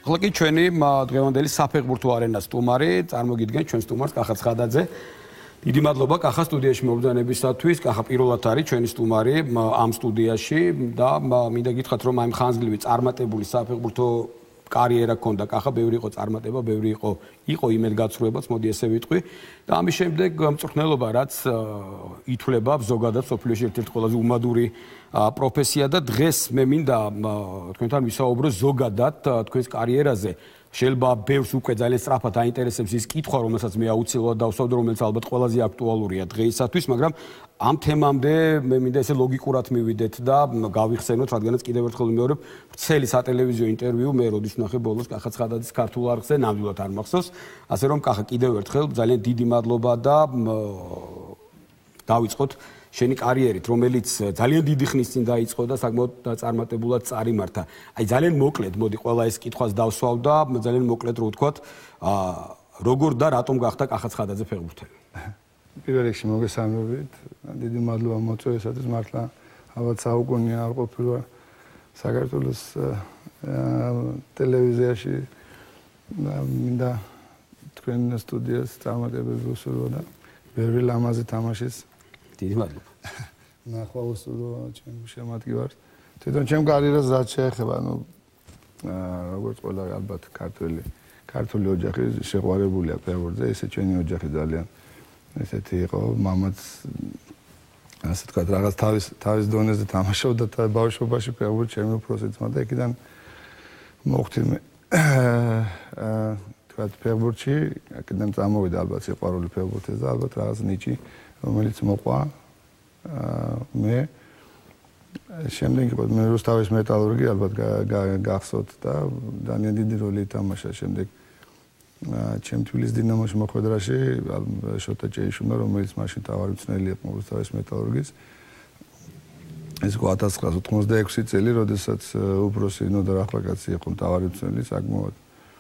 ახლა კი ჩვენი დღევანდელი საფეხბურთო არენას სტუმარი წარმოგიდგენ ჩვენ სტუმარს კახა ცხადაძე. დიდი მადლობა კახა სტუდიაში მობრძანებისათვის. კახა პირველად არის ჩვენი სტუმარი ამ სტუდიაში და მინდა გითხრათ რომ აი ხანძლივი წარმატებული საფეხბურთო კარიერა ქონდა კახა, ბევრი იყო წარმატება, ბევრი იყო იმედგაცრუებაც, მოდი ესე ვიტყვი. და ამის შემდეგ მწვრთნელობა რაც ითვლება ზოგადად სოფლიოში ერთ-ერთი ყველაზე უმადური პროფესია და დღეს მე მინდა თქვენთან ვისაუბრო ზოგადად თქვენს კარიერაზე. შეიძლება ბევრს უკვე ძალიან სწრაფად აინტერესებს ის კითხვა, რომელსაც მე აუცილებლად დავსვავდე, რომელიც ალბათ ყველაზე აქტუალურია დღეისათვის, მაგრამ ამ თემამდე მე მინდა ესე ლოგიკურად მივიდეთ და გავიხსენოთ, რადგანაც კიდევ ერთხელ ვიმეორებ, ვრცელი სატელევიზიო ინტერვიუ მე როდის ვნახე ბოლოს კახა ცხადაძის ქართულ არხზე, ნამდვილად არ მახსოვს, ასე რომ კახა კიდევ ერთხელ ძალიან დიდი მადლობა და დავიწყოთ შენი კარიერით, რომელიც ძალიან დიდი ხნის წინ დაიწყო და საკმაოდ წარმატებულად წარიმართა. აი ძალიან მოკლედ, მოდი ყველა ეს კითხვას დავსვავ და ძალიან მოკლედ რო ვთქვათ, როგორ და რატომ გახდა კახა ცხადაძე ფეხბურთელი? პირველ რიგში მოგესალმებით. დიდი მადლობა მოწვევისათვის, მართლა ალბათ საუკუნეა არ ყოფილა საქართველოს ტელევიზიაში მინდა თქვენ სტუდიას წარმატებები უსურვო და ბევრი ლამაზი თამაშის დიდი მადლობა. ნახვა უსურვო ჩემ შემადგენლს. თვითონ ჩემ კარიერას რაც შეეხება, როგორც ყველა ალბათ ქართული ოჯახი შეყვარებულია ფეხბურთზე, ესე ჩვენი ოჯახი ძალიან ესეთი იყო, მამაც ასე თქვა რაღაც თავის დონეზე თამაშობდა და ბავშვობაში ფეხბურთს ჩემი უფროსი ძმა და იქიდან მოხდი მე თქვა ფეხბურთში, აქედან წამოვიდა ალბათ სიყვარული ფეხბურთზე და ალბათ რაღაც ნიჭი რომელიც მოყვა მე შემდეგ იყო მე რუსთავის მეტალურგი ალბათ გახსოვთ და ძალიან დიდი როლი ითამაშა შემდეგ ჩემ თბილისის დინამოში მოხვედრაში შოთა ჭეიშუნა რომელიც მაშინ თავარი მწვრთნელი იყო რუსთავის მეტალურგის ეს იყო 1986 წელი როდესაც უფროსი ნოდარ ახლაკაცი იყო თავარი მწვრთნელი საკმაოდ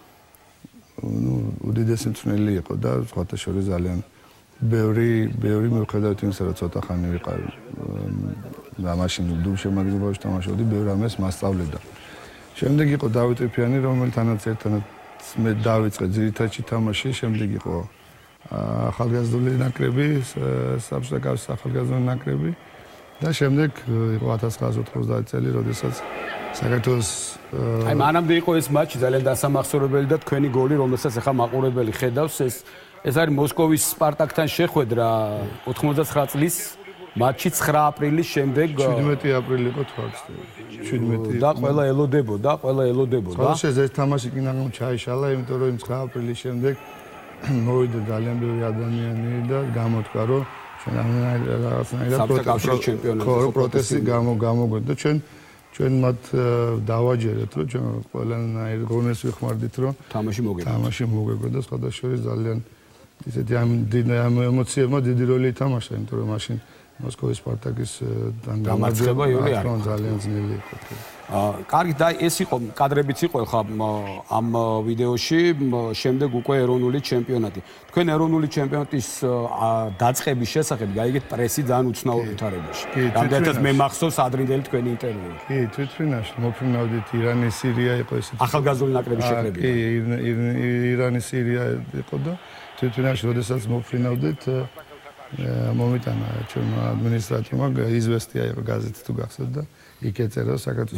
უდიდესი მწვრთნელი იყო და სხვათა შორის ძალიან ბევრი მიუხედავად იმისა, რომ ცოტა ხანი ვიყავი და მაშინ დუმშემაგზავრებში თამაშობდი, ბევრი ამას მასწავლებდა. შემდეგ იყო დავით ეფიანი, რომელთანაც ერთად მე დავიწყე ძირითადში თამაში, შემდეგ იყო ახალგაზრდული ნაკრები, საბჭოთა ახალგაზრდული ნაკრები და შემდეგ იყო 1990 წელი, როდესაც საქართველოს აი მანამდე იყო ეს მატჩი ძალიან დასამახსოვრებელი და თქვენი გოლი, რომელსაც ახლა მაყურებელი ხედავს, ეს არის მოსკოვის სპარტაკთან შეხვედრა 99 წლის მატჩი 9 აპრილის შემდეგ 17 აპრილი იყო თვაც 17 და ყველა ელოდებოდა თორე ეს თამაში კი ნახე ჩაიშალა იმიტომ რომ 9 აპრილის შემდეგ მოვიდა ძალიან ბევრი ადამიანი და გამოთქვა რომ ჩვენ რაღაცნაირად პროტესტი გამოგვედა ჩვენ მათ დავაჯერეთ რომ ჩვენ ყველანაირ ღონეს ვიხმარდით რომ თამაში მოგეგო და სხვადასხვა ძალიან ისეთი ამ ემოციებმა დიდი როლი ითამაშა, იმიტომ რომ მაშინ მოსკოვის სპარტაკის დამარცხება იური არ ძალიან ძნელი იყო. კარგი და ეს იყო კადრებიც იყო ხა ამ ვიდეოში, შემდეგ უკვე ეროვნული ჩემპიონატი. თქვენ ეროვნული ჩემპიონატის დაწყების შესახებ გაიგეთ პრესი ძალიან უცნაურ ვითარებაში. რამდენადაც მე მახსოვს ადრინდელი თქვენი ინტერვიუ. კი, თვითფრინაში მოფრინავდით ირანი, სირია იყო ესეთი. ახალგაზრდული ნაკრების შეკრება. კი, ირანი, სირია იყო და თვითფრინაში როდესაც მოფრინავდით მომიტანა ჩვენ ადმინისტრატორმა იზვესტია იყო გაზეთი თუ გახსოვთ და იქ ეწერა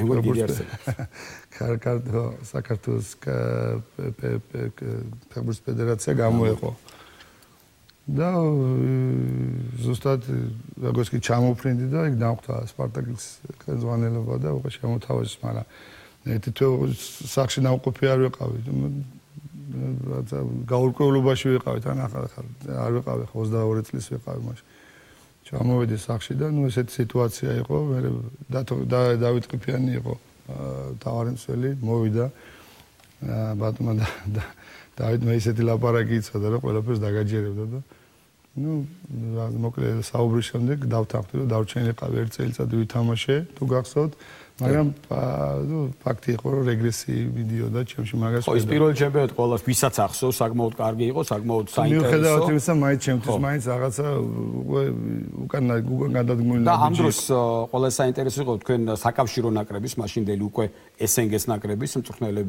საქართველოს ფეხბურთის ფედერაცია გამოეყო და ზუსტად როგორც კი ჩამოფრინდი და იქ დამხვდა სპარტაკის ხელმძღვანელობა და უკვე შემოთავაზეს, მაგრამ ერთი თვე სახში ნამყოფი არ ვიყავი გაურკვევლობაში ვიყავი თან ახალ არ ვიყავი 22 წლის ვიყავი მაშინ ჩამოვედი სახში და ესეთი სიტუაცია იყო მე დავით ყიფიანი იყო თავარი მსველი მოვიდა ბატონმა დავით მე ისეთი ლაპარაკი იცოდა რომ ყველაფერს დაგაჯერებდა და მოკლედ საუბრის შემდეგ დავთანხმდი რომ დარჩენილიყავი 1 წელიწადი ვითამაშე თუ გახსოვთ მაგრამ ფაქტი იყო რომ რეგრესი მიდიოდა ჩემში მაგას ხო ის პირველი ჩემპიონატი ყოველას ვისაც ახსოვს საკმაოდ კარგი იყო საკმაოდ საინტერესო მიუხედავად იმისა მაინც ჩემთვის მაინც რაღაცა უკან გადადგმული და ამ დროს ყველა საინტერესო იყო თქვენ საკავშირო ნაკრების მაშინდელი უკვე SNG-ს ნაკრების მწვრთნელები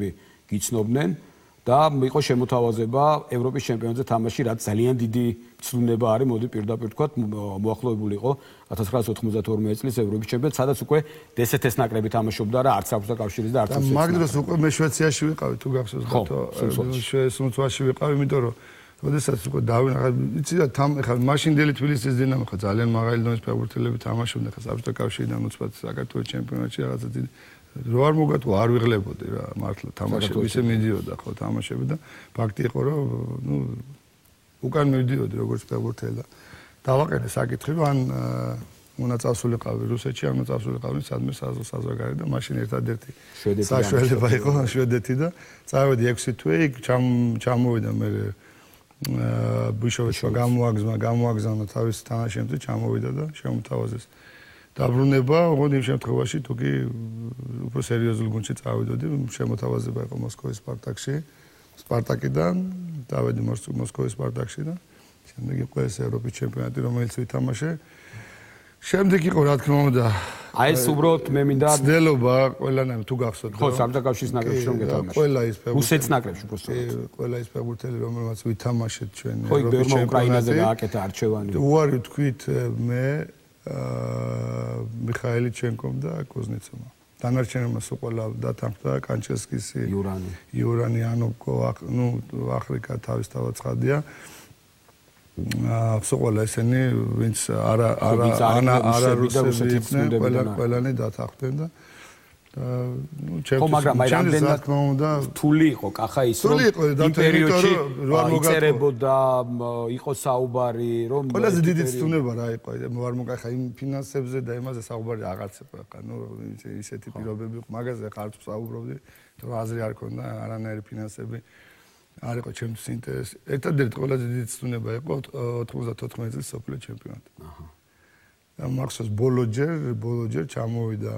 გიცნობდნენ და იყო შემოთავაზება ევროპის ჩემპიონატზე თამაში, რაც ძალიან დიდი ცვლინება არის, მოდი პირდაპირ ვთქვათ, მოახლოებული იყო 1992 წლის ევროპის ჩემპიონატ, სადაც უკვე DST-ს ნაკრები თამაშობდა და არც საფრთხე კავშირის და არც მაგ დროს უკვე მე შვეიცარიაში ვიყავი, თუ გახსოვს სუნცვაში ვიყავი, იმიტომ რომ როდესაც უკვე დავინახე, იცი და ეხლა მაშინდელი თბილისის დინამო ხა ძალიან მაღალი დონის ფეხბურთელები თამაშობდა ხა საფრთხე კავშირიდან უცბად საქართველოს ჩემპიონატში რაღაცა დიდი რო არ მოგატყო არ ვიღლებოდი რა მართლა თამაშები ისე მიდიოდა ხო თამაშები და ფაქტი იყო რომ ნუ უკან მივდიოდი როგორც ფეხბურთელი და დავაყენე საკითხი რომ ან უნდა წავსულიყავი რუსეთში ან უნდა წავსულიყავი სადმე საზღვარგარეთ და მაშინ ერთადერთი საშუალება იყო შვედეთი და წავედი 6 თვე იქ ჩამოვიდა მე ბუშოვიჩმა გამოაგზავნა თავის თანაშემწე ჩამოვიდა და შემოთავაზეს დაბრუნება, ოღონდ იმ შემთხვევაში თუ კი უფრო სერიოზულ გუნდში წავიდოდი, შემოთავაზება იყო მოსკოვის სპარტაკში, სპარტაკიდან, დავედი მოსკოვის სპარტაკში და შემდეგ იყო ეს ევროპის ჩემპიონატი, რომელიც ვითამაშე. შემდეგ იყო რა თქმა უნდა, აი ეს უბრალოდ მე მინდა ცდელობა ყველანაირ თუ გახსოვთ. ხო, საბჭოთა კავშირის ნაკრებში რომ გეთამაშე. ყველა ის ფეხბურთელი. რუსეთის ნაკრებში უბრალოდ. ყველა ის ფეხბურთელი, რომელმაც ვითამაშეთ ჩვენ ევროპის ჩემპიონატზე. ხო, ბერმა უკრაინაზე გააკეთა არჩევანი. უარი ვთქვით მე მიხაელი ჩენკომ და კუზნეცოვმა. დანარჩენებმა სულ ყველა დათანხმდა კანჩესკისი, იურანი ანოპკო, ნუ ახრიკა თავისთავად ცხადია. სულ ყველა ესენი ვინც არა რუსები იყვნენ, ყველანი დათანხმდნენ და ნუ ჩემთვის რა თქმა უნდა რთული იყო კახა ის რომ იმ პერიოდში იწერებოდა იყო საუბარი რომ ყველაზე დიდი ცდუნება რა იყო არ მოგახა იმ ფინანსებზე და იმაზე საუბარი აღარც იყო ხა ნუ ისეთი პირობები იყო მაგაზე ხა არც საუბრობდი რომ აზრი არ ქონდა არანაირი ფინანსები არ იყო ჩემთვის ინტერესი ერთადერთი ყველაზე დიდი ცდუნება იყო 94 წლის სოფლიო ჩემპიონატი აჰა და მახსოვს ბოლოჯერ ჩამოვიდა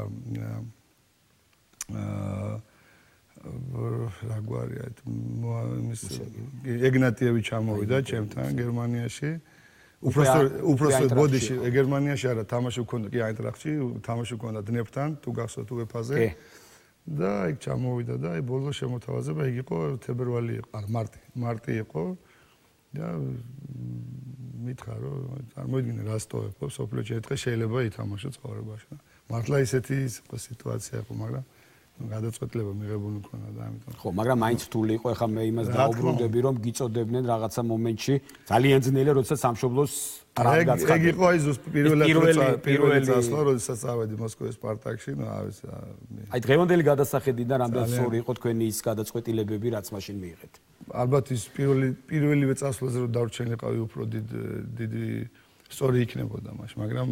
რა გვარია ის ეგნატიევი ჩამოვიდა ჩემთან გერმანიაში უბრალოდ ბოდიში გერმანიაში არა თამაში მქონდა კი აინტრახტში თამაში მქონდა დნეპრთან თუ გახსოვთ უეფაზე და იქ ჩამოვიდა და აი ბოლოს შემოთავაზება იქ იყო თებერვალი იყო არა მარტი იყო და მითხრა რომ წარმოიდგინე რა სტოებო სოფლიოში ერთხელ შეიძლება ითამაშო ცხოვრებაში მართლა ისეთი სიტუაცია იყო მაგრამ გადაწყვეტილება მიღებული მქონდა და ამიტომ ხო მაგრამ მაინც რთული იყო ეხლა მე იმას დაუბრუნდები რომ გიწოდებდნენ რაღაცა მომენტში ძალიან ძნელია როდესაც სამშობლოს არ გაცხადდა ეგ იყო აი ზუსტ პირველი წასვლა როდესაც ავედი მოსკოვის სპარტაკში ნუ არის აი დღევანდელი გადასახედიდან რამდენ სწორი იყო თქვენი ის გადაწყვეტილებები რაც მაშინ მიიღეთ ალბათ ის პირველივე წასვლაზე რომ დავრჩენილიყავი უფრო დიდი სწორი იქნებოდა მაშინ მაგრამ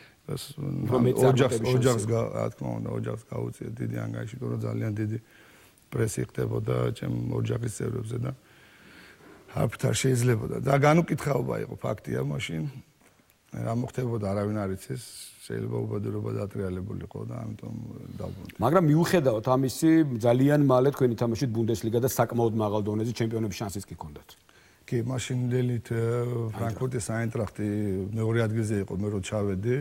ოჯახს რა თქმა უნდა ოჯახს გაუწია დიდი ანგარიში თუ რომ ძალიან დიდი პრესი ხდებოდა ჩემ ოჯახის წევრებზე და არაფერ არ შეიძლებოდა და განუკითხაობა იყო ფაქტია მაშინ რა მოხდებოდა არავინ არ იცის შეიძლება უბედურება დატრიალებულიყო და ამიტომ დავბრუნდი მაგრამ მიუხედავად ამისი ძალიან მალე თქვენი თამაშით ბუნდესლიგა და საკმაოდ მაღალ დონეზე ჩემპიონების შანსიც კი ჰქონდათ კი მაშინდელით ფრანკფურტის აინტრახტი მეორე ადგილზე იყო მე რო ჩავედი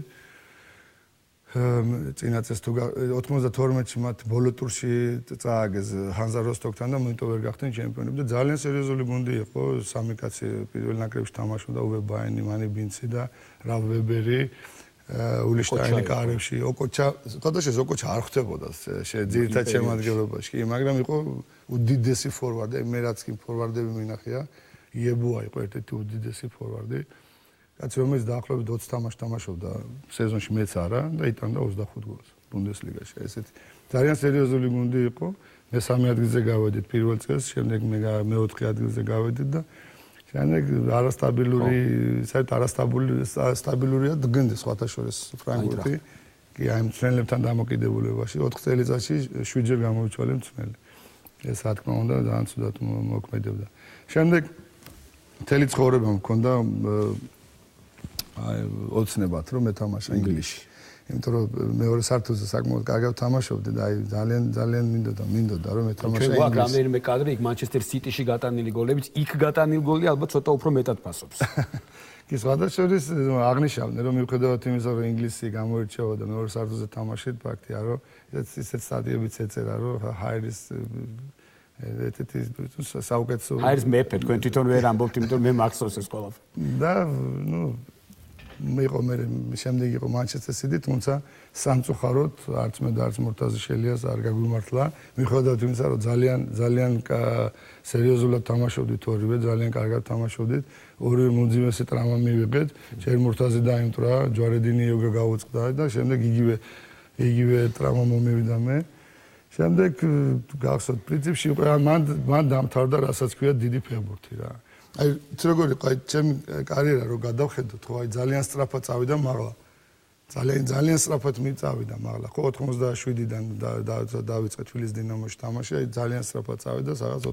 წინაწეს თუ 92-ში მათ ბოლო ტურში წააგეს ჰანზა როსტოკთან და მოინტო ვერ გახდნენ ჩემპიონები და ძალიან სერიოზული გუნდი იყო სამი კაცი პირველ ნაკრებში თამაშობდა ოვე ბაინი მანი ბინცი და რავ ვებერი ულიშტაინი კარებში ოკოჩა თოდაშეს ოკოჩა არ ხდებოდა ძირითად შემადგენლობაში კი მაგრამ იყო უდიდესი ფორვარდი მე რაც კი ფორვარდები მინახია იებუა იყო ერთ-ერთი უდიდესი ფორვარდი კაცი რომელიც დაახლოებით 20 თამაშს თამაშობდა სეზონში მეც არა და იტანდა 25 გოლს ბუნდესლიგაში ესეთი ძალიან სერიოზული გუნდი იყო მესამე ადგილზე გავედით პირველ წელს შემდეგ მე მეოთხე ადგილზე გავედით და შემდეგ არასტაბილურია დგენდა სხვათა შორის ფრანკფურტი კი აი მცველებთან დამოკიდებულებაში 4 წელიწადში 7 ჯერ გამოვიცვალე მცველი ეს რა თქმა უნდა ძალიან ცუდად მოქმედებდა შემდეგ მთელი ცხოვრება მქონდა აი ოცნებად რომ მეთამაშა ინგლისში. იმიტომ რომ მეორე სართულზე საკმაოდ კარგად თამაშობდი და აი ძალიან მინდოდა რომ მეთამაშა ინგლისში. ჩვენ რამდენიმე კადრი იქ მანჩესტერ სიტიში გატანილი გოლებიც იქ გატანილი გოლი ალბათ ცოტა უფრო მეტად ფასობს. კი სხვადასხვის აღნიშნავდნენ რომ მიუხედავად იმისა რომ ინგლისი გამოირჩეოდა მეორე სართულზე თამაშით ფაქტია რომ ისეთ სტადიებიც ეწერა რომ ჰაირის ერთ-ერთი საუკეთესო. აი ეს მეფე თქვენ თვითონ ვერ ამბობთ, იმიტომ მე მახსოვს ეს ყველაფერი. და იყო მე შემდეგ იყო Manchester City, თუმცა სამწუხაროდ არც მე და არც მურტაზი შელიას არ გაგვიმართლა. მიუხედავად იმისა, რომ ძალიან სერიოზულად თამაშობდით ორივე, ძალიან კარგად თამაშობდით. ორივე მომძიმესი ტრამვა მივიღეთ. ჯერ მურტაზი დაიმტრა, ჯვარედინი იოგა გაუწყდა და შემდეგ იგივე ტრამვა მომივიდა მე. შემდეგ გახსოვთ პრინციპში მან დამთავრდა, რასაც ქვია დიდი ფეხბურთი რა. აი როგორი ყაი ჩემი კარიერა რო გადავხედოთ, ხო აი ძალიან სწრაფად წავიდა მაღლა. ძალიან სწრაფად მიწავიდა მაღლა. ხო 87-დან დავიწყე თბილისის დინამოში თამაში, აი ძალიან სწრაფად წავიდა სადაც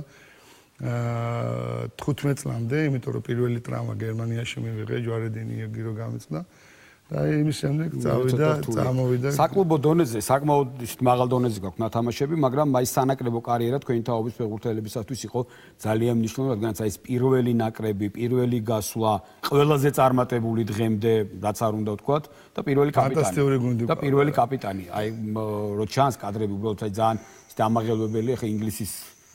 95 წლამდე, იმიტომ რომ პირველი ტრამვა გერმანიაში მივიღე, ჯვარედინი იოგირო გამიწყდა. და იმის შემდეგ წამოვიდა. საკლუბო დონეზე, საკმაოდ მაღალ დონეზე გაქვთ ნათამაშები, მაგრამ აი სანაკრებო კარიერა თქვენი თაობის ფეხბურთელებისათვის იყო ძალიან მნიშვნელოვანი, რადგანაც აი ეს პირველი ნაკრები, პირველი გასვლა, ყველაზე წარმატებული დღემდე, რაც არ უნდა ვთქვათ, და პირველი კაპიტანი. ფანტასტიკური გუნდი. და პირველი კაპიტანი. აი რო ჩანს კადრები, უბრალოდ აი ძალიან დამაღელვებელია, ხა ინგლისის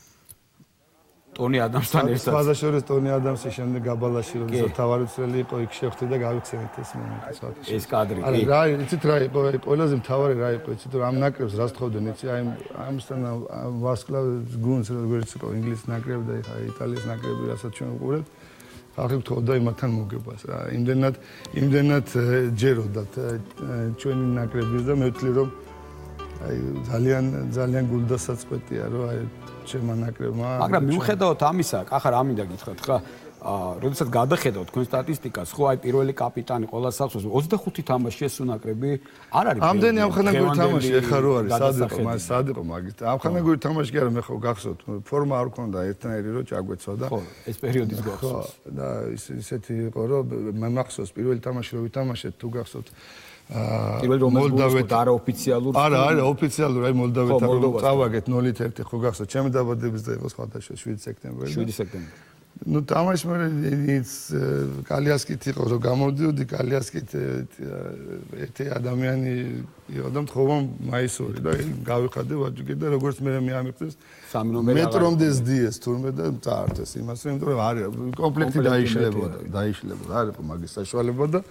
ტონი ადამსთან ერთად. სხვადასხვა ტონი ადამსის შემდეგ გაბალაში როდესაც თავარი წელი იყო, იქ შევხვდი და გავიქცევით ეს მომენტი. ეს კადრი. არა, რა, იცით რა იყო, ყველაზე მთავარი რა იყო, იცით რომ ამ ნაკრებს რას თხოვდნენ, იცი, აი ამისთან ვარსკვლავ გუნდს როგორც იყო ინგლისის ნაკრები და ხა იტალიის ნაკრები, რასაც ჩვენ ვუყურებთ, ხალხი თხოვდა იმათთან მოგებას რა. იმდენად ჯეროდათ ჩვენი ნაკრების და მე ვთვლი რომ აი ძალიან გულდასაწყვეტია რომ აი ჩემმა ნაკრებმა. მაგრამ მიუხედავად ამისა, ახლა რა მინდა გითხრათ ხა, როდესაც გადახედავთ თქვენ სტატისტიკას, ხო აი პირველი კაპიტანი ყველა სახსოვს 25 თამაში ეს ნაკრები არ არის. ამდენი ამხანაგური თამაში ეხა რო არის, სად იყო მაგით. ამხანაგური თამაში კი არა, მე ხო გახსოვთ, ფორმა არ მქონდა ერთნაირი რო ჩაგვეცვა და ხო, ეს პერიოდის გახსოვს. ხო, და ისეთი იყო რომ მე მახსოვს პირველი თამაში რო ვითამაშეთ, თუ გახსოვთ პირველ რომელს არაოფიციალურ არა ოფიციალურ აი მოლდავეთთან წავაგეთ 0-1 ხო გახსოვთ ჩემი დაბადების დღე იყო სხვადასხვა 7 სექტემბერი 7 სექტემბერი ნუ თამაში მე ის კალიასკით იყო რომ გამოდიოდი კალიასკით ერთი ადამიანი იყო და თხოვა მაისური და გავიხადე ვაჯიკი და როგორც მე მიამიღეს 3 ნომერი მეტრომდე ზდიეს თურმე და წაართეს იმას იმიტომ რომ არის კომპლექტი დაიშლებოდა არ იყო მაგის საშუალება და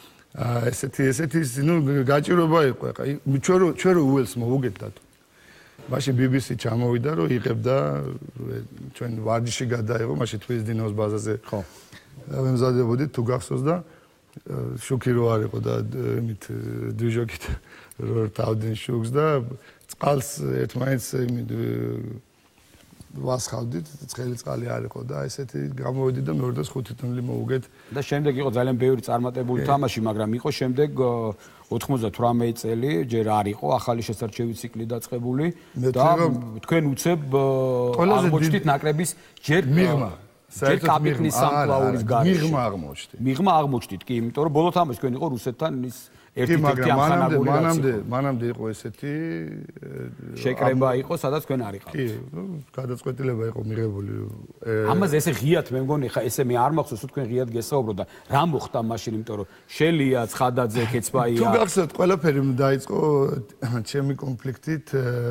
ესეთი ნუ გაჭირობა იყო ხა ჩვენ რო უელს მოვუგეთ დათო მაშინ BBC ჩამოვიდა რომ იღებდა ჩვენ ვარჯიში გადაიღო მაშინ თბილისის დინამოს ბაზაზე ხო ვემზადებოდით თუ გახსოვს და შუქი რო არ იყო და იმით დიჟოკით რო თავდნენ შუქს და წყალს ერთმანეთს იმით ვასხავდით ცხელი წყალი არ იყო და ესეთი გამოვედი და მეორე და 5 თუნლი მოვუგეთ და შემდეგ იყო ძალიან ბევრი წარმატებული თამაში მაგრამ იყო შემდეგ 98 წელი ჯერ არ იყო ახალი შესარჩევი ციკლი დაწყებული და თქვენ უცებ აღმოჩნდით ნაკრების ჯერ მიღმა ჯერ კაპიტნის სამკლაურის გარეშე მიღმა აღმოჩნდით კი იმიტომ რომ ბოლო თამაში თქვენ იყო რუსეთთან ის ერთი ამხანაგური მანამდე იყო ესეთი შეკრება იყო სადაც თქვენ არ იყავთ კი გადაწყვეტილება იყო მიღებული ამაზე ესე ღიად მე მგონი ხა ესე მე არ მახსოვს თქვენ ღიად გესაუბროთ და რა მოხდა მაშინ იმიტომ რომ შელია ცხადაძე კეცბაია თუ გახსოვთ ყველაფერი დაიწყო ჩემი კონფლიქტით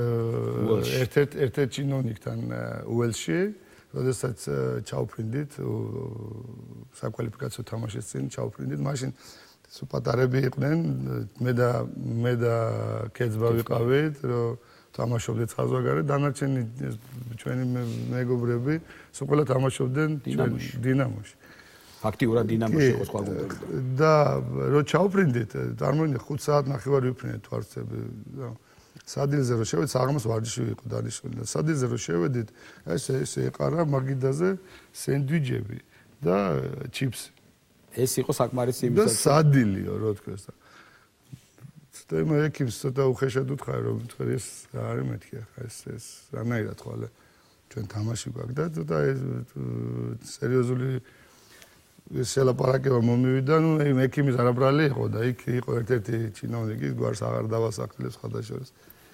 ერთ-ერთ ჩინოვნიკთან უელსში როდესაც ჩავფრინდით საკვალიფიკაციო თამაშის წინ ჩავფრინდით მაშინ სუპატარები იყვნენ მე და კეცბა ვიყავით რომ თამაშობდით საზღვარგარეთ დანარჩენი ჩვენი მეგობრები სულ ყველა თამაშობდნენ დინამოში ფაქტიურად დინამოში იყო სხვა გუნდები და რო ჩავფრინდით წარმოიდგინე 5 საათ ნახევარი ვიფრინეთ თვარცები სადილზე რო შევედით საღამოს ვარჯიში ვიყო დანიშნული და სადილზე რო შევედით ეს ეყარა მაგიდაზე სენდვიჩები და ჩიპსი ეს იყო საკმარისი იმისა და სადილიო რო თქვენს და ცოტა მე ექიმს ცოტა უხეშად უთხარი რომ თქვენ ეს არის მეთქი ახლა ეს რანაირად ხოლე ჩვენ თამაში გვაქვს და ცოტა ეს სერიოზული სელაპარაკება მომივიდა ნუ ექიმის არაბრალი იყო და იქ იყო ერთ-ერთი ჩინოვნიკი გვარს აღარ დავასახელებს ხადაშორის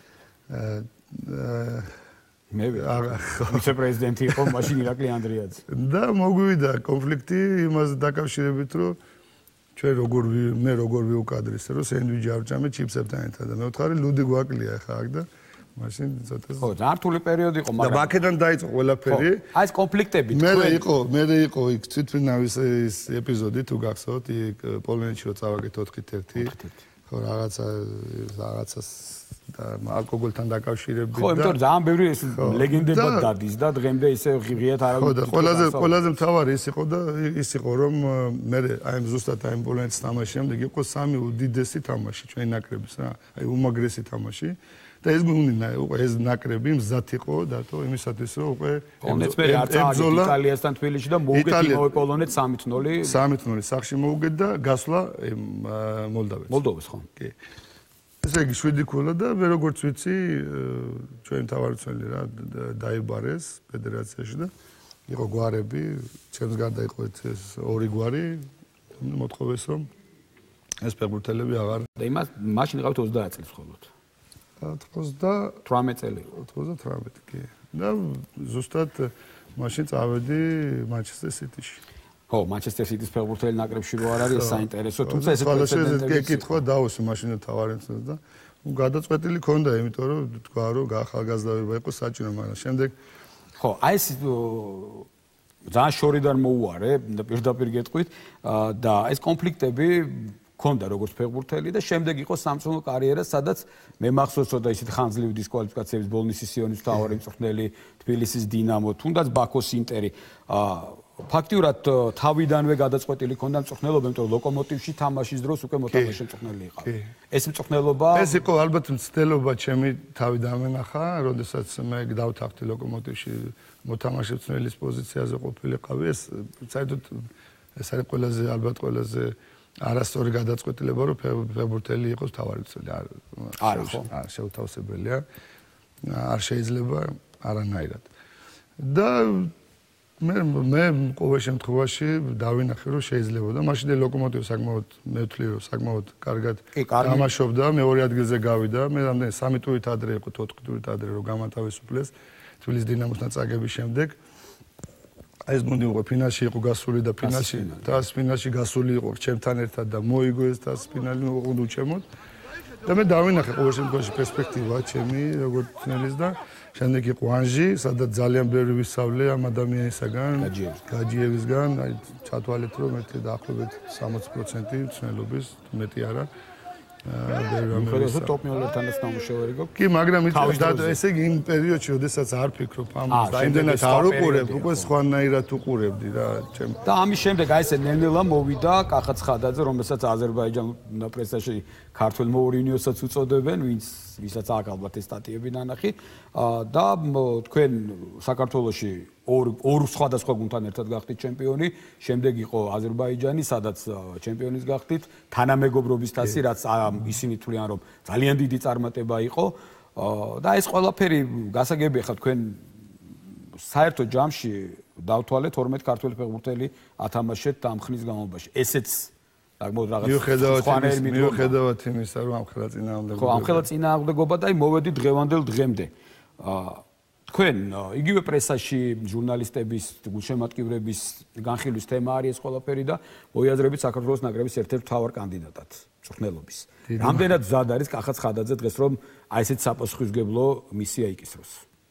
მე ვიცე-პრეზიდენტი იყო მაშინ ირაკლი ანდრიაძე და მოგვივიდა კონფლიქტი იმას დაკავშირებით რომ ჩვენ როგორ ვიუკადრისე რომ სენდვიჩი ავჭამე ჩიპსებთან ერთად და მე ვთხარი ლუდი გვაკლია ხა აქ და მაშინ ცოტა ხო, ძალიან რთული პერიოდი იყო, მაგრამ და მაკედან დაიწყო ყველაფერი. აი ეს კონფლიქტები მე იყო იქ თვითმფრინავის ეს ეპიზოდი თუ გახსოვთ, იქ პოლონეთში რო წავაგეთ 4-1. ხო, რაღაცას და ალკოგოლთან დაკავშირებით და ხო, იმიტომ რომ ძალიან ბევრი ეს ლეგენდებად დადის და დღემდე ისე ღიად არავის. ხო, და ყველაზე მთავარი ის იყო და ის იყო რომ მე აი ზუსტად აი პოლონეთის თამაშის შემდეგ იყო სამი უდიდესი თამაში ჩვენი ნაკრების რა, აი უმაგრესი თამაში. და ეს გუნდი უკვე ეს ნაკრები მზად იყო დათო იმისათვის რომ უკვე პოლონეთს არწააგეთ იტალიასთან თბილისში და მოუგეთ იმავე პოლონეთს 3-0 3-0 სახში მოუგეთ და გასვლა მოლდოვას ხო კი ესე იგი 7 ქულა და მე როგორც ვიცი ჩვენ თავარცელი რა დაიბარეს ფედერაციაში და იყო გვარები ჩემს გარდა იყო ეს ორი გვარი მოთხოვეს რომ ეს ფეხბურთელები აღარ და იმას მაშინ ყავთ 30 წელს ხოლმე 18 წელი 18 კი და ზუსტად მაშინ წავედი მანჩესტერ სიტიში ხო მანჩესტერ სიტის ფეხბურთელი ნაკრებში რო არ არის საინტერესო თუმცა ეს პრეცედენტები კითხვა დაუსვი მაშინ თავარენცნეს და გადაწყვეტილი ქონდა იმიტომ რომ თქვა რომ ახალგაზრდობა იყო საჭირო მაგრამ შემდეგ ხო აი ეს ძალიან შორიდან მოუარე და პირდაპირ გეტყვით და ეს კონფლიქტები ქონდა როგორც ფეხბურთელი და შემდეგ იყო სამწუხარო კარიერა, სადაც მე მახსოვს რომ ისეთი ხანძლივი დისკვალიფიკაციების ბოლნისის სიონის მთავარი მწვრთნელი, თბილისის დინამო, თუნდაც ბაქოს ინტერი. ფაქტიურად თავიდანვე გადაწყვეტილი ქონდა მწვრთნელობა, იმიტომ რომ ლოკომოტივში თამაშის დროს უკვე მოთამაშე მწვრთნელი იყავ. ეს მწვრთნელობა ეს იყო ალბათ მცდელობა ჩემი თავიდანვე ნახა, როდესაც მე დავთანხმდი ლოკომოტივში მოთამაშე მწვრთნელის პოზიციაზე ყოფილიყავი, ეს საერთოდ ეს არის ყველაზე ალბათ ყველაზე არასწორი გადაწყვეტილება რომ ფეხბურთელი იყოს თავარი მწვრთნელი არა ხო არ შეუთავსებელია არ შეიძლება არანაირად და მე ყოველ შემთხვევაში დავინახე რომ შეიძლება და მაშინ ლოკომოტივი საკმაოდ მე ვთვლი რომ საკმაოდ კარგად თამაშობდა მეორე ადგილზე გავიდა მე რამდენი 3 ტურით ადრე იყო 4 ტურით ადრე რომ გამათავისუფლეს თბილისის დინამოსთან წაგების შემდეგ ეს გუნდი უკვე ფინალში იყო გასული და ფინალში გასული იყო ჩემთან ერთად და მოიგო ეს და ფინალი მოუღუნდა ჩემოთ და მე დავინახე ყოველ შემთხვევაში პერსპექტივა ჩემი როგორც თნელის და შემდეგ იყო ანჟი სადაც ძალიან ბევრი ვისწავლე ამ ადამიანისაგან გაჯიევისგან აი ჩათვალეთ რომ ერთი დაახლოებით 60% თნელობის მეტი არა მიხედავთ ტოპ მილერთანაც ნამუშევარი გვაქვს კი მაგრამ ესე იგი იმ პერიოდში როდესაც არ ფიქრობ ამას და იმდენად არ უყურებ უკვე სხვანაირად უყურებდი რა ჩემ და ამის შემდეგ აი ესე ნელ-ნელა მოვიდა კახა ცხადაძე რომელსაც აზერბაიჯანულ პრესაში ქართულ მოურინიოსაც უწოდებენ ვისაც აქ ალბათ ეს სტატიები ნანახი და თქვენ საქართველოში ორ სხვადასხვა გუნდთან ერთად გახდით ჩემპიონი, შემდეგ იყო აზერბაიჯანი, სადაც ჩემპიონის გახდით, თანამეგობრობის თასი, რაც ისინი თვლიან, რომ ძალიან დიდი წარმატება იყო და ეს ყველაფერი გასაგებია ხა თქვენ საერთო ჯამში დავთვალეთ 12 ქართველი ფეხბურთელი ათამაშეთ ამ ხნის განმავლობაში. ესეც საკმაოდ რაღაც მიუხედავად იმისა, რომ ამ ხელა წინააღმდეგობა. ხო, ამ ხელა წინააღმდეგობა და მოვედი დღევანდელ დღემდე. თქვენ იგივე პრესაში ჟურნალისტების გულშემატკივრების განხილვის თემა არის ეს ყველაფერი და მოიაზრებით საქართველოს ნაკრების ერთ-ერთ მთავარ კანდიდატად მწვრთნელობის. რამდენად მზად არის კახა ცხადაძე დღეს რომ აი ესეთ საპასუხისმგებლო მისია იკისროს?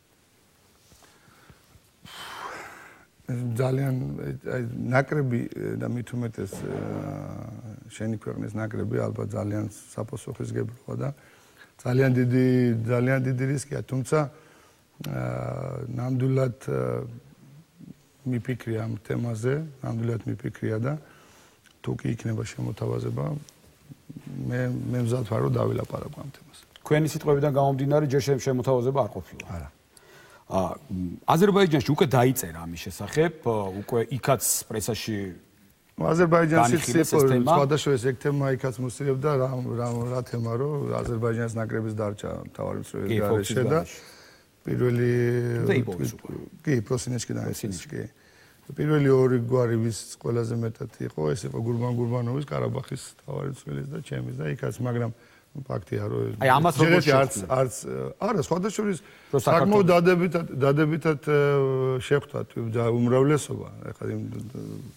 ძალიან აი ნაკრები და მით უმეტეს შენი ქვეყნის ნაკრები ალბათ ძალიან საპასუხისმგებლოა და ძალიან დიდი რისკია, თუმცა ნამდვილად მიფიქრია ამ თემაზე, ნამდვილად მიფიქრია და თუ კი იქნება შემოთავაზება, მე მზად ვარ რომ დავილაპარაკო ამ თემაზე. თქვენი სიტყვებიდან გამომდინარე, ჯერ შემოთავაზება არ ყოფილა. არა. აზერბაიჯანში უკვე დაიწერა ამის შესახებ, უკვე იქაც პრესაში აზერბაიჯანში სხვადასხვა ეგ თემა იქაც მოსწრებდა რა თემა რომ აზერბაიჯანის ნაკრების დარჩა მთავარი მწვრთნელის გარეშე და პირველი კი პროსინეჩკიდან ესინჩკი პირველი ორი გვარი ვის ყველაზე მეტად იყო ეს იყო გურბანოვის ყარაბახის მთავარი მწვრთნელის და ჩემის და იქაც მაგრამ ფაქტია რომ აი ამას როგორც არც არა სხვადასხვა საკმაოდ დადებითად შეხვდათ უმრავლესობა ეხლა იმ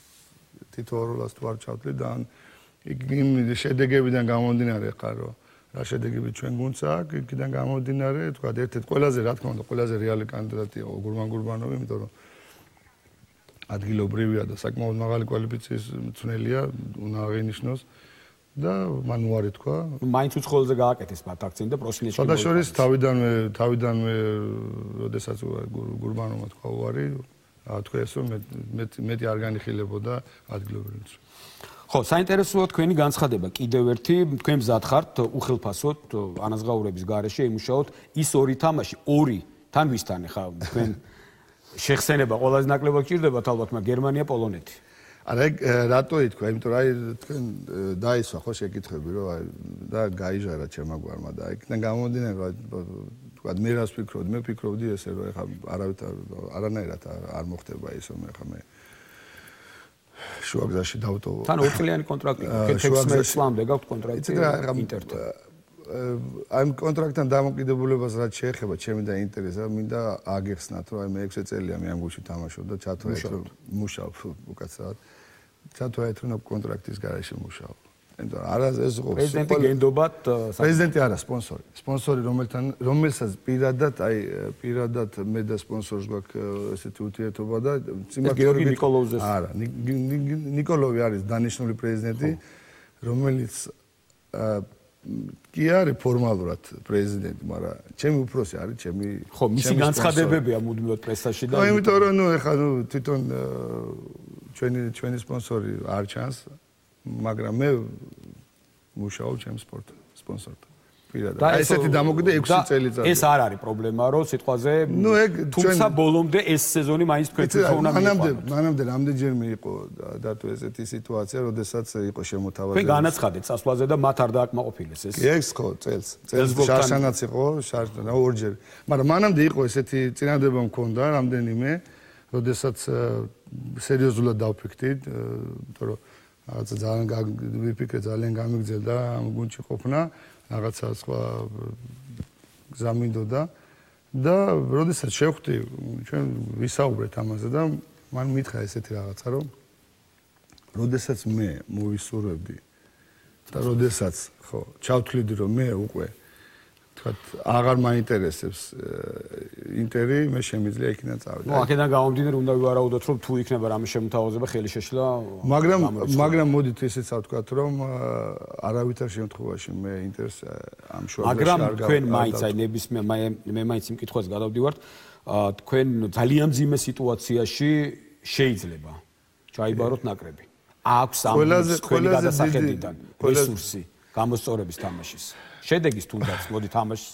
თითოეულს თუ არ ჩავთვლი და იმ შედეგებიდან გამომდინარე ხარ რომ რა შედეგები ჩვენ გუნდს აქვს, იქიდან გამომდინარე, თქვა ერთ-ერთ ყველაზე, რა თქმა უნდა, ყველაზე რეალი კანდიდატია გურმან გურბანოვი, იმიტომ რომ ადგილობრივია და საკმაოდ მაღალი კვალიფიციის მწვრთნელია, უნდა აღინიშნოს და მან უარი თქვა. მაინც უცხოელზე გააკეთეს მათ აქცენტი და პროსილეჩკი. შესაძლოა თავიდანვე, როდესაც გურბანოვმა თქვა უარი, თქვა ეს რომ მეტი არ განიხილებოდა ადგილობრივს. ხო, საინტერესოა თქვენი განცხადება კიდევ ერთი, თქვენ მზად ხართ უხელფასოდ ანაზღაურების გარეშე იმუშაოთ ის ორი თამაში, ორი თან ვისთან ხა თქვენ შეხსენება ყველაზე ნაკლებად გჭირდებათ ალბათ, მაგრამ გერმანია, პოლონეთი. არა, რატო ითქვა? იმიტომ რომ აი თქვენ დაისვა ხო შეკითხები, რომ აი და გაიჟარა ჩემმა გვარმა და იქიდან გამომდინარე, თქვა მე რას ვფიქრობდი? მე ვფიქრობდი ესე რომ ეხა არანაირად არ მოხდება ის რომ ეხა მე შუაგზაში დავტოვო. თან 4 წლიანი კონტრაქტი, 16 წლამდე გაქვთ კონტრაქტი ინტერთან. ამ კონტრაქტთან დამოკიდებულებას რაც შეეხება ჩემი და ინტერესს, მინდა აგეხსნათ, რომ აი მე 6 წელია მე ამ გუნდში თამაშობ და ჩათვალეთ რომ მუშაობ უკაცრავად. ჩათვალეთ რომ კონტრაქტის გარეშე მუშაობ. იმიტომ არა ეს იყო პრეზიდენტი გენდობათ პრეზიდენტი არა სპონსორი. სპონსორი რომელსაც პირადად მე და სპონსორს გვაქვს ესეთი ურთიერთობა და გიორგი ნიკოლოვზეს. არა, ნიკოლოვი არის დანიშნული პრეზიდენტი, რომელიც კი არის ფორმალურად პრეზიდენტი, მაგრამ ჩემი უფროსი არის, ხო, მისი განცხადებებია მუდმივად პრესაში და იმიტომ რომ ეხლა თვითონ ჩვენი სპონსორი არ ჩანს, მაგრამ მე მუშაობ ჩემს სპონსორთან. პირადად. აი ესეთი დამოკიდე 6 წელიწადია. ეს არ არის პრობლემა, რომ სიტყვაზე თუმცა ბოლომდე ეს სეზონი მაინც თქვენ თვითონ უნდა მიყვანოთ. მანამდე რამდენჯერმე იყო დათო ესეთი სიტუაცია, როდესაც იყო შემოთავაზებული. თქვენ განაცხადეთ წასვლაზე და მათ არ დააკმაყოფილეს ეს. ეს ხო, წელს შარშანაც იყო, შარშანა ორჯერ. მაგრამ მანამდე იყო ესეთი წინადადება მქონდა რამდენიმე, როდესაც სერიოზულად დავფიქრდით, იმიტომ რომ რაღაცა ძალიან ვიფიქრე, ძალიან გამიგრძელდა ამ გუნდში ყოფნა. რაღაცა სხვა გზა მინდოდა და როდესაც შევხვდი ჩვენ ვისაუბრეთ ამაზე და მან მითხრა ესეთი რაღაცა რომ როდესაც მე მოვისურვებდი და როდესაც ხო ჩავთვლიდი რომ მე უკვე თქვათ აღარ მაინტერესებს ინტერი მე შემიძლია იქიდან წავიდე. ნუ აქედან გამომდინარე უნდა ვივარაუდოთ რომ თუ იქნება რამე შემოთავაზება ხელი შეშლა მაგრამ მოდით ესეც ვთქვათ რომ არავითარ შემთხვევაში მე ინტერეს ამ შუაზე მაგრამ თქვენ მაინც აი ნებისმიერ მე მაინც იმ კითხვაზე გადავდივართ თქვენ ძალიან მძიმე სიტუაციაში შეიძლება ჩაიბაროთ ნაკრები აქვს ამ თქვენი გადასახედიდან რესურსი გამოსწორების თამაშის შედეგის თუნდაც მოდი თამაშს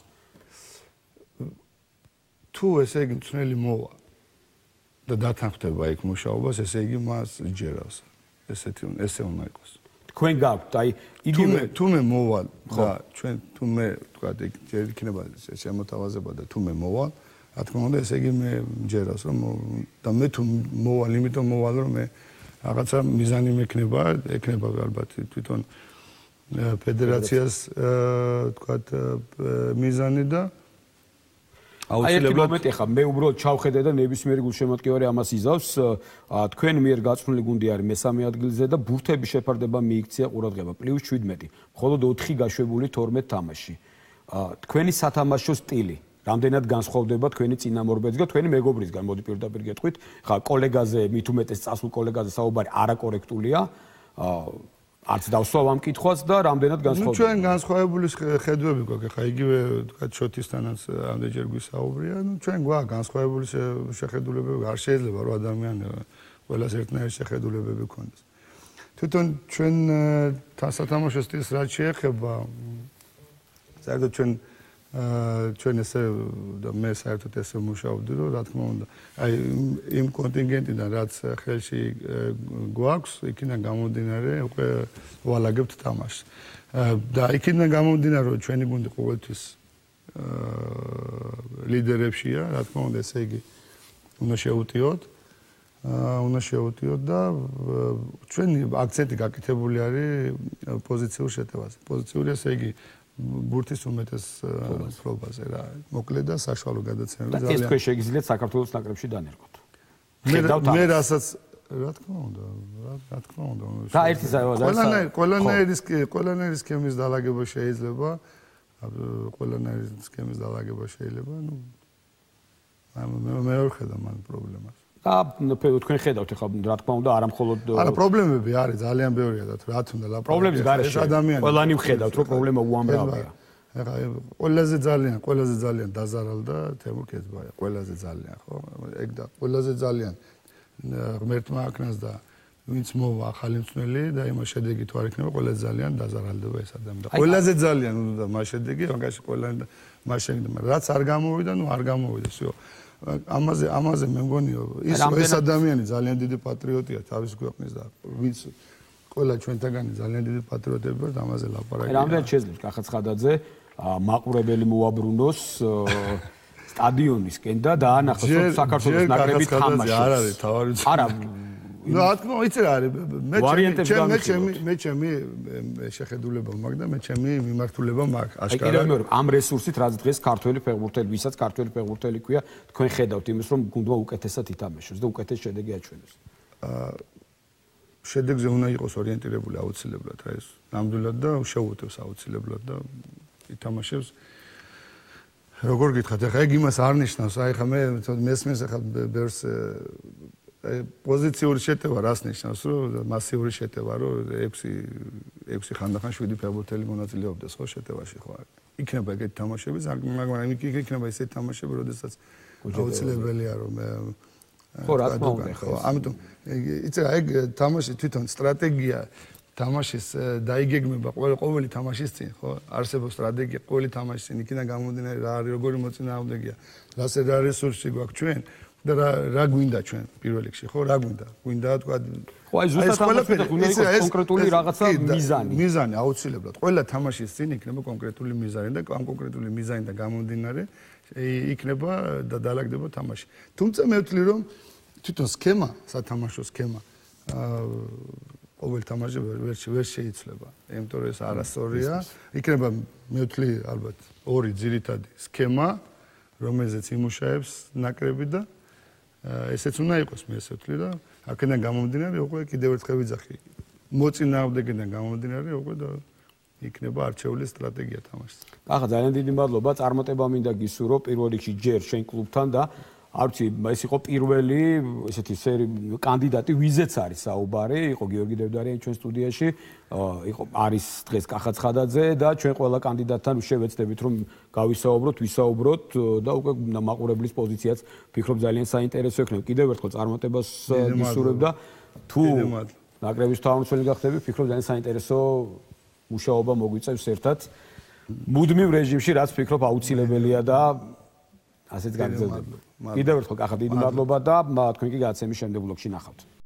თუ ესე იგი მწვრთნელი მოვა და დათანხმდება იქ მუშაობას ესე იგი მას ჯერავს ესე უნდა იყოს თქვენ გაქვთ აი იგივე თუ მე მოვალ და ჩვენ თუ მე თქვა ჯერ იქნება შემოთავაზება და თუ მე მოვალ რა თქმა უნდა ესე იგი მე ჯერავს რომ და მე თუ მოვალ იმიტომ მოვალ რომ მე რაღაცა მიზანი მექნება ალბათ თვითონ ფედერაციას თქვათ მიზანი და აუცილებლად ეხა მე უბრალოდ ჩავხედე და ნებისმიერი გულშემატკივარი ამას იზავს თქვენ მიერ გაწმული გუნდი არის მესამე ადგილზე და ბურთების შეფარდება მიიქცია ყურადღება +17 მხოლოდ 4 გაშვებული 12 თამაში თქვენი სათამაშო სტილი რამდენად განსხვავდება თქვენი წინამორბედს და თქვენი მეგობრისგან მოდი პირდაპირ გეტყვით ხა კოლეგაზე მით უმეტეს წასულ კოლეგაზე საუბარი არაკორექტულია არც დავსვავ ამ კითხვას და რამდენად განსხვავდება. ჩვენ განსხვავებული ხედვები გვაქვს, ხა იგივე თქვა შოთისთანაც ამდენჯერ გვისაუბრია, ჩვენ გვაქვს განსხვავებული შეხედულებები, არ შეიძლება რომ ადამიანი ყველას ერთნაირი შეხედულებები ქონდეს. თვითონ ჩვენ სათამაშო სტილს რაც შეეხება, საერთოდ ჩვენ ესე და მე საერთოდ ესე მუშაობდი, რომ რა თქმა უნდა, აი იმ კონტინგენტიდან რაც ხელში გვაქვს, იქიდან გამომდინარე უკვე ვალაგებთ თამაშს. და იქიდან გამომდინარე, რომ ჩვენი გუნდი ყოველთვის ლიდერებშია, რა თქმა უნდა, ესე იგი უნდა შევუტიოთ და ჩვენი აქცენტი გაკეთებული არის პოზიციურ შეტევაზე. პოზიციური ესე იგი ბურთის უმეტეს ფლობაზე რა მოკლედ და საშუალო გადაცემები ძალიან ეს თქვენ შეგიძლიათ საქართველოს ნაკრებში დანერგოთ მე რასაც რა თქმა უნდა და ერთი ყველანაირი სქემის დალაგება შეიძლება ყველანაირი სქემის დალაგება შეიძლება, მე ვერ ხედავ მან პრობლემას. და თქვენ ხედავთ ახლა რა თქმა უნდა არა მხოლოდ არა პრობლემები არის ძალიან ბევრია და რა თქმა უნდა პრობლემის გარეშე ყველანი ვხედავთ რომ პრობლემა უამრავია. ეხლა ყველაზე ძალიან დაზარალდა თემურ კეცბაია, ყველაზე ძალიან, ხო? ეგ და ყველაზე ძალიან ღმერთმა აქნას და ვინც მოვა ახალი მწველი და იმას შედეგი თუ არ იქნება, ყველაზე ძალიან დაზარალდება ეს ადამიანი. ყველაზე ძალიან უნდა მას შედეგი, მაგაში ყველანი მას შედეგი, რაც არ გამოვიდა, არ გამოვიდა, всё. ამაზე მე მგონიო, ეს ადამიანი ძალიან დიდი პატრიოტია თავის ქვეყნის და ვინც ყველა ჩვენთაგანი ძალიან დიდი პატრიოტები ვართ, ამაზე ლაპარაკია. რამდენად შეძლებს კახაცხადაძე მაყურებელი მოაბრუნოს სტადიონისკენ და დაანახოს საქართველოს ნაკრების თამაშს. არ არის თავარი. არა. ნუ რა თქმა უნდა, იცი რა არის, მე ჩემი შეხედულება მაქვს და მე ჩემი მიმართულება მაქვს. აშკარად. ამ რესურსით რაც დღეს ქართველი ფეხბურთელი, ვისაც ქართველი ფეხბურთელი ქვია, თქვენ ხედავთ იმის, რომ გუნდმა უკეთესად ითამაშოს და უკეთეს შედეგი აჩვენოს. შედეგზე უნდა იყოს ორიენტირებული აუცილებლად, რა ეს ნამდვილად და შეუძლებს აუცილებლად და ითამაშებს. როგორ გითხრათ, ეხლა ეგ იმას არ ნიშნავს, აი ხა მე მესმის ეხლა ბევრს პოზიციური შეტევა რას ნიშნავს, რომ მასიური შეტევა, რომ 6 ხანდახან 7 ფეხბურთელი მონაწილეობდეს ხო შეტევაში ხო არის. იქნება ეგეთი თამაშები, მაგრამ იქნება ისეთი თამაშები, როდესაც აუცილებელია რომ ხო რა თქმა უნდა ხო, ამიტომ იცი რა ეგ თამაში თვითონ სტრატეგია თამაშის დაიგეგმება ყოველი თამაშის წინ, ხო? არსებობს სტრატეგია ყოველი თამაშის წინ, იქიდან გამომდინარე რა არის, როგორი მოწინააღმდეგეა, რა რესურსი გვაქვს ჩვენ და რა გვინდა ჩვენ პირველ რიგში, ხო? რა გვინდა? გვინდა თქვა ხო, აი ზუსტად ამას უნდა იყოს კონკრეტული რაღაცა მიზანი. მიზანი აუცილებლად. ყველა თამაშის წინ იქნება კონკრეტული მიზანი და ამ კონკრეტული მიზანიდან გამომდინარე იქნება და დაალაგდება თამაში. თუმცა მე ვთვლი რომ თვითონ სქემა, სათამაშო სქემა ყოველ თამაშზე ვერ შეიცვლება. იმიტომ რომ ეს არასწორია. იქნება მე ვთვლი ალბათ ორი ძირითადი სქემა, რომელზეც იმუშავებს ნაკრები და ესეც უნდა იყოს მე ესე ვთვლი და აქედან გამომდინარე უკვე კიდევ ერთხელ ვიძახი. მოწინააღმდეგიდან გამომდინარე უკვე და იქნება არჩეული სტრატეგია თამაშის. ახლა ძალიან დიდი მადლობა. წარმატება მინდა გისურვო პირველ რიგში ჯერ შენ კლუბთან და არ ვიცი, ეს იყო პირველი ესეთი კანდიდატი, ვიზეც არის საუბარი, იყო გიორგი დევდარიანი ჩვენ სტუდიაში, იყო არის დღეს კახაცხადაძე და ჩვენ ყველა კანდიდატთან შევეცდებით რომ ვისაუბროთ და უკვე მაყურებლის პოზიციაც ვფიქრობ ძალიან საინტერესო იქნება. კიდევ ერთხელ წარმატებას გისურვებ და თუ ნაკრების თავმჯდომარე გახდები, ვფიქრობ ძალიან საინტერესო მუშაობა მოგვიწევს ერთად. მუდმივ რეჟიმში რაც ვფიქრობ აუცილებელია და ასეც გაგრძელდება. კიდევ ერთხელ კახა დიდი მადლობა და თქვენ კი გადაცემის შემდეგ ბლოგში ნახავთ.